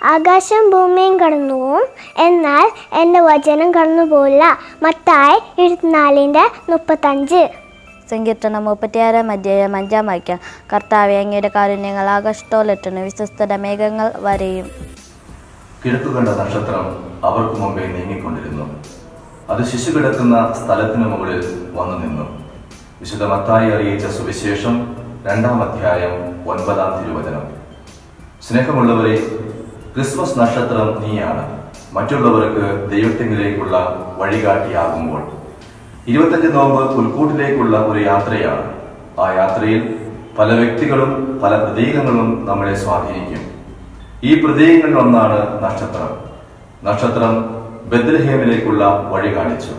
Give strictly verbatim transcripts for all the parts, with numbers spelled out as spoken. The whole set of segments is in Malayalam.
ആകാശം ഭൂമിയും കടന്നു പോവും, എന്നാൽ എൻ്റെ വചനം കടന്നു പോയില്ല. മത്തായി ഇരുപത്തിനാലിൻ്റെ മുപ്പത്തഞ്ച്. സങ്കീർത്തനം മുപ്പത്തിയാറാം അധ്യായം അഞ്ചാം വാക്യം. കർത്താവേ, അങ്ങയുടെ കാരുണ്യങ്ങൾ ആകാശത്തോളെത്തുന്നു, വിശ്വസ്തത മേഘങ്ങൾ വരെയും. കിഴക്കു കണ്ട നക്ഷത്രം അവർക്ക് മുമ്പേ നീങ്ങിക്കൊണ്ടിരുന്നു. അത് ശിശു കിടക്കുന്ന സ്ഥലത്തിന് മുകളിൽ വന്നു നിന്നു. വിശുദ്ധ മത്തായി അറിയിച്ച സുവിശേഷം രണ്ടാം അധ്യായം ഒൻപതാം തിരുവചനം. സ്നേഹമുള്ളവരെ, ക്രിസ്മസ് നക്ഷത്രം നീയാണ് മറ്റുള്ളവർക്ക് ദൈവത്തിങ്കിലേക്കുള്ള വഴികാട്ടിയാകുമ്പോൾ. ഇരുപത്തഞ്ച് നോമ്പ് പുൽക്കൂട്ടിലേക്കുള്ള ഒരു യാത്രയാണ്. ആ യാത്രയിൽ പല വ്യക്തികളും പല പ്രതീകങ്ങളും നമ്മളെ സ്വാധീനിക്കും. ഈ പ്രതീകങ്ങളിൽ ഒന്നാണ് നക്ഷത്രം. നക്ഷത്രം ബെത്ലഹേമിലേക്കുള്ള വഴി കാണിച്ചു.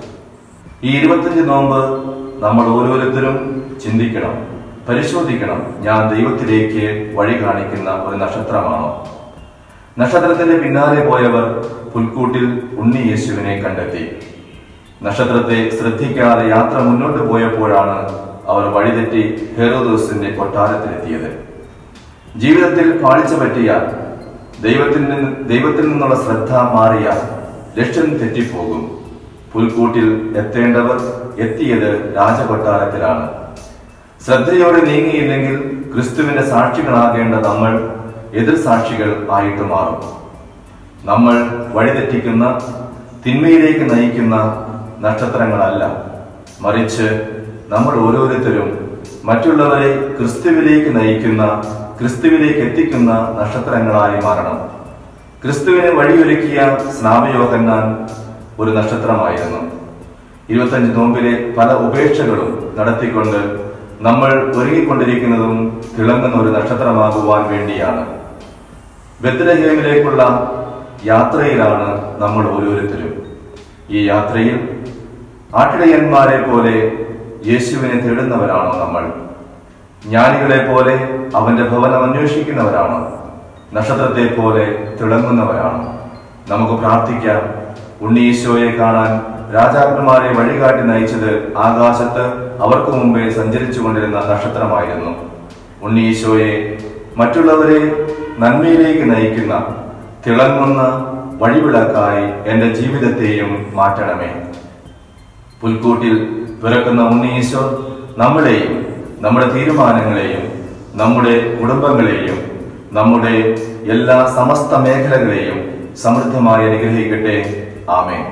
ഈ ഇരുപത്തഞ്ച് നോമ്പ് നമ്മൾ ഓരോരുത്തരും ചിന്തിക്കണം, പരിശോധിക്കണം. ഞാൻ ദൈവത്തിലേക്ക് വഴി കാണിക്കുന്ന ഒരു നക്ഷത്രമാണോ? നക്ഷത്രത്തിന്റെ പിന്നാലെ പോയവർ പുൽക്കൂട്ടിൽ ഉണ്ണി യേശുവിനെ കണ്ടെത്തി. നക്ഷത്രത്തെ ശ്രദ്ധിക്കാതെ യാത്ര മുന്നോട്ട് പോയപ്പോഴാണ് അവർ വഴിതെറ്റി ഹെറോദോസിന്റെ കൊട്ടാരത്തിലെത്തിയത്. ജീവിതത്തിൽ പാളിച്ച പറ്റിയാൽ, ദൈവത്തിൽ നിന്ന് ദൈവത്തിൽ നിന്നുള്ള ശ്രദ്ധ മാറിയാൽ ലക്ഷ്യം തെറ്റിപ്പോകും. പുൽക്കൂട്ടിൽ എത്തേണ്ടവർ എത്തിയത് രാജകൊട്ടാരത്തിലാണ്. ശ്രദ്ധയോടെ നീങ്ങിയില്ലെങ്കിൽ ക്രിസ്തുവിന്റെ സാക്ഷികളാകേണ്ട നമ്മൾ എതിർ സാക്ഷികൾ ആയിട്ട് മാറും. നമ്മൾ വഴിതെറ്റിക്കുന്ന, തിന്മയിലേക്ക് നയിക്കുന്ന നക്ഷത്രങ്ങളല്ല, മറിച്ച് നമ്മൾ ഓരോരുത്തരും മറ്റുള്ളവരെ ക്രിസ്തുവിലേക്ക് നയിക്കുന്ന, ക്രിസ്തുവിലേക്ക് എത്തിക്കുന്ന നക്ഷത്രങ്ങളായി മാറണം. ക്രിസ്തുവിനെ വഴിയൊരുക്കിയ സ്നാപയോഹന്നാൻ ഒരു നക്ഷത്രമായിരുന്നു. ഇരുപത്തഞ്ച് നോമ്പിലെ പല ഉപേക്ഷകളും നടത്തിക്കൊണ്ട് നമ്മൾ ഒരുങ്ങിക്കൊണ്ടിരിക്കുന്നതും തിളങ്ങുന്ന ഒരു നക്ഷത്രമാകുവാൻ വേണ്ടിയാണ്. ബെത്ലഹേമിലേക്കുള്ള യാത്രയിലാണ് നമ്മൾ ഓരോരുത്തരും. ഈ യാത്രയിൽ ആട്ടിടയന്മാരെ പോലെ യേശുവിനെ തേടുന്നവരാണോ നമ്മൾ? ജ്ഞാനികളെ പോലെ അവന്റെ ഭവനം അന്വേഷിക്കുന്നവരാണോ? നക്ഷത്രത്തെ പോലെ തിളങ്ങുന്നവരാണോ? നമുക്ക് പ്രാർത്ഥിക്കാം. ഉണ്ണീശോയെ കാണാൻ രാജാക്കന്മാരെ വഴികാട്ടി നയിച്ചത് ആകാശത്ത് അവർക്ക് മുമ്പേ സഞ്ചരിച്ചു കൊണ്ടിരുന്ന നക്ഷത്രമായിരുന്നു. ഉണ്ണീശോയെ മറ്റുള്ളവരെ നന്മയിലേക്ക് നയിക്കുന്ന തിളങ്ങുന്ന വഴിവിളക്കായി എൻ്റെ ജീവിതത്തെയും മാറ്റണമേ. പുൽക്കൂട്ടിൽ പിറക്കുന്ന ഉണ്ണീശോ നമ്മളെയും നമ്മുടെ തീരുമാനങ്ങളെയും നമ്മുടെ കുടുംബങ്ങളെയും നമ്മുടെ എല്ലാ സമസ്ത മേഖലകളെയും ಸಮೃದ್ಧವಾಗಿ അനുഗ്രഹിക്കട്ടെ. ಆಮೆನ್.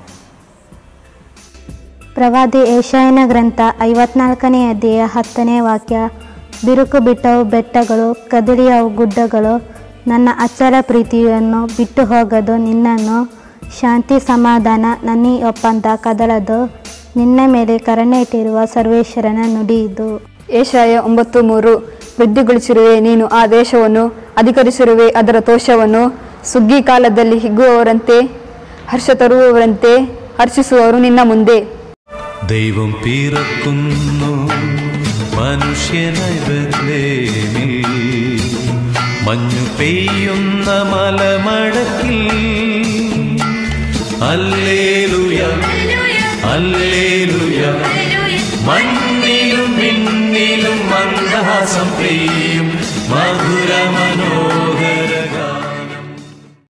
ಪ್ರವಾದಿ ಯೆಶಾಯನ ಗ್ರಂಥ ಐವತ್ನಾಲ್ಕನೇ ಅಧ್ಯಾಯ ಹತ್ತನೇ ವಾಕ್ಯ. ಬಿರುಕು ಬಿಟ್ಟವು ಬೆಟ್ಟಗಳು, ಕದಲಿಯವು ಗುಡ್ಡಗಳು, ನನ್ನ ಅಚ್ಚರ ಪ್ರೀತಿಯನ್ನು ಬಿಟ್ಟು ಹೋಗದು. ನಿನ್ನನ್ನು ಶಾಂತಿ ಸಮಾಧಾನ ನನ್ನಿ ಒಪ್ಪಂದ ಕದಲದು. ನಿನ್ನ ಮೇಲೆ ಕರುಣೆ ಇಟ್ಟಿರುವ ಸರ್ವೇಶ್ವರನ ನುಡಿ ಇದು. ಯೆಶಾಯ ಒಂಬತ್ತು ಮೂರು. ವೃದ್ಧಿಗೊಳಿಸಿರುವೆ ನೀನು ಆ ದೇಶವನ್ನು, ಅಧಿಕರಿಸಿರುವೆ ಅದರ ತೋಷವನ್ನು. ಸುಗ್ಗಿ ಕಾಲದಲ್ಲಿ ಹಿಗ್ಗುವವರಂತೆ, ಹರ್ಷ ತರುವವರಂತೆ ಹರ್ಷಿಸುವವರು ನಿನ್ನ ಮುಂದೆ. ദൈവം പിറക്കുന്നു മനുഷ്യനായി ബെത്ലേഹേമിൽ, മഞ്ഞു പെയ്യുന്ന മലമടക്കിൽ. Hallelujah hallelujah. മണ്ണിലും മിന്നിലും മന്ദഹാസം പെയ്യും മധുര മനോ